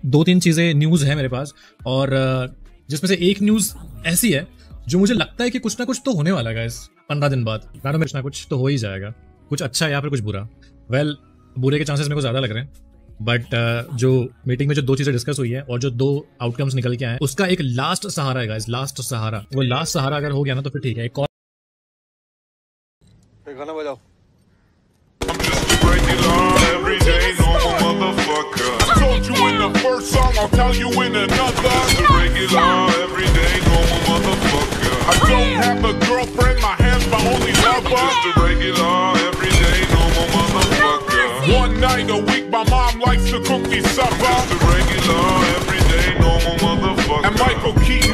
दो तीन चीजें न्यूज है मेरे पास, और जिसमें से एक न्यूज ऐसी है जो मुझे लगता है कि कुछ ना कुछ तो होने वाला है इस 15 दिन बाद। रानों में कुछ ना कुछ तो हो ही जाएगा, कुछ अच्छा या फिर कुछ बुरा। वेल, बुरे के चांसेस मेरे को ज्यादा लग रहे हैं, बट जो मीटिंग में जो दो चीजें डिस्कस हुई है और जो दो आउटकम्स निकल के आए, उसका एक लास्ट सहारा है गाइस, लास्ट सहारा। वो लास्ट सहारा अगर हो गया ना तो फिर ठीक है। एक और गाना बजाओ। I'll tell you in another. Just a regular, everyday, normal motherfucker. I don't have a girlfriend, my hand's my only lover. Just a regular, everyday, normal motherfucker. One night a week, my mom likes to cook me supper. Just a regular, everyday, normal motherfucker. And Michael Keaton